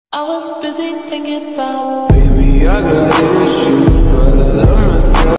I was busy thinking about, baby, I got issues.